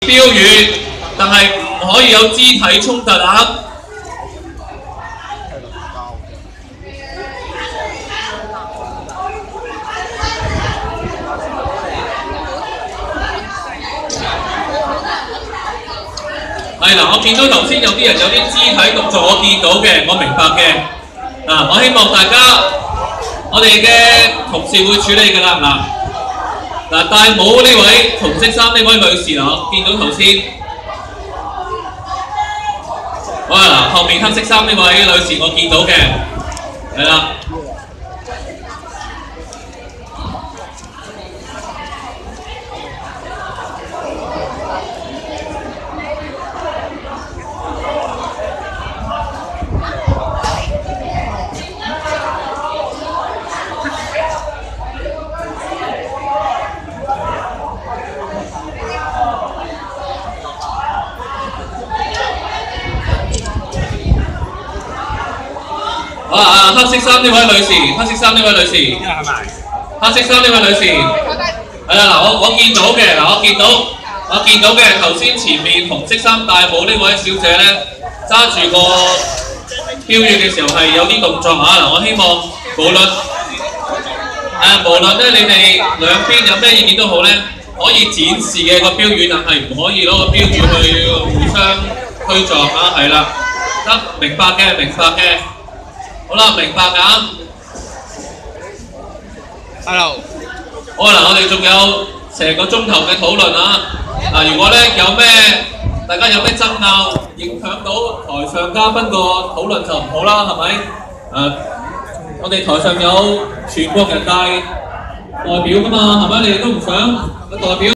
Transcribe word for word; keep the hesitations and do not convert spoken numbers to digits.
標語，但係唔可以有肢體衝突啊！係嗱，我見到頭先有啲人有啲肢體動作，我見到嘅，我明白嘅。嗱，我希望大家，我哋嘅同事會處理㗎啦。嗱，嗱戴帽呢位紅色衫呢位女士嗱，我見到頭先，好啊嗱，後面黑色衫呢位女士我見到嘅，係啦。好啊！黑色衫呢位女士，黑色衫呢位女士，黑色衫呢位女士，係啦嗱，我我見到嘅嗱，我見到我見到嘅頭先前面紅色衫戴帽呢位小姐咧，揸住個標語嘅時候係有啲動作啊嗱，我希望無論誒無論咧你哋兩邊有咩意見都好咧，可以展示嘅個標語，但係唔可以攞個標語去互相推撞啊，係啦，得明白嘅，明白嘅。好啦，明白㗎。Hello。好啦，我哋仲有成個鐘頭嘅討論啊。嗱，如果咧有咩大家有咩爭拗，影響到台上嘉賓個討論就唔好啦，係咪？誒，我哋台上有全國人大代表㗎嘛，係咪？你哋都唔想個代表？